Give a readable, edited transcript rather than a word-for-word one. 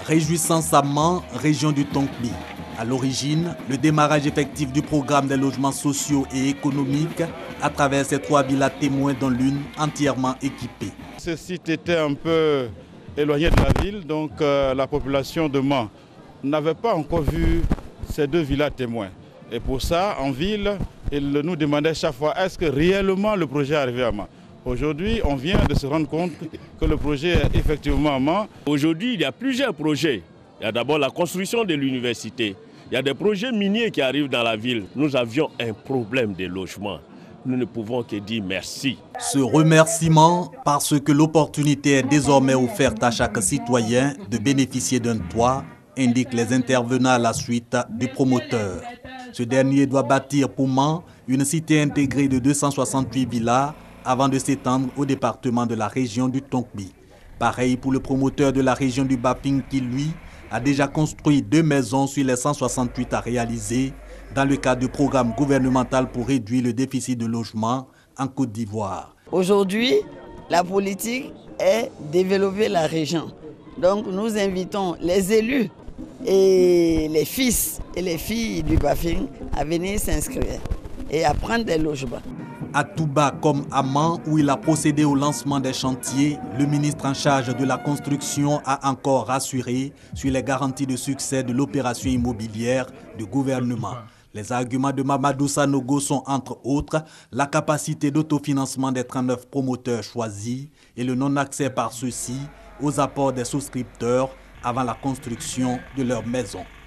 Réjouissamment, région du Tonkbi. À l'origine, le démarrage effectif du programme des logements sociaux et économiques à travers ces 3 villas témoins dont l'une entièrement équipée. Ce site était un peu éloigné de la ville, donc la population de Mans n'avait pas encore vu ces 2 villas témoins. Et pour ça, en ville, ils nous demandaient chaque fois est-ce que réellement le projet est arrivé à Mans. Aujourd'hui, on vient de se rendre compte que le projet est effectivement à Mans. Aujourd'hui, il y a plusieurs projets. Il y a d'abord la construction de l'université. Il y a des projets miniers qui arrivent dans la ville. Nous avions un problème de logement. Nous ne pouvons que dire merci. Ce remerciement parce que l'opportunité est désormais offerte à chaque citoyen de bénéficier d'un toit, indiquent les intervenants à la suite du promoteur. Ce dernier doit bâtir pour Mans une cité intégrée de 268 villas avant de s'étendre au département de la région du Tonkbi. Pareil pour le promoteur de la région du Baping qui, lui, a déjà construit 2 maisons sur les 168 à réaliser dans le cadre du programme gouvernemental pour réduire le déficit de logement en Côte d'Ivoire. Aujourd'hui, la politique est développer la région. Donc nous invitons les élus et les fils et les filles du Bafing à venir s'inscrire et à prendre des logements. À Touba comme à Mans, où il a procédé au lancement des chantiers, le ministre en charge de la construction a encore rassuré sur les garanties de succès de l'opération immobilière du gouvernement. Les arguments de Mamadou Sanogo sont entre autres la capacité d'autofinancement des 39 promoteurs choisis et le non-accès par ceux-ci aux apports des souscripteurs avant la construction de leur maison.